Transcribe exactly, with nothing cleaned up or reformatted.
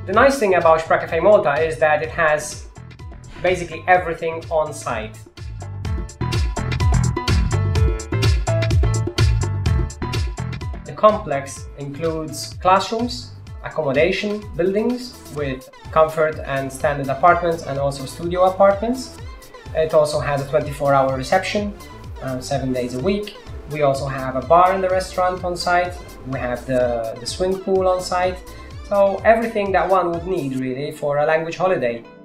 The nice thing about Sparkcafe Malta is that it has basically everything on site. The complex includes classrooms, accommodation buildings with comfort and standard apartments, and also studio apartments. It also has a twenty-four hour reception, uh, seven days a week. We also have a bar in the restaurant on site. We have the, the swimming pool on site. So everything that one would need really for a language holiday.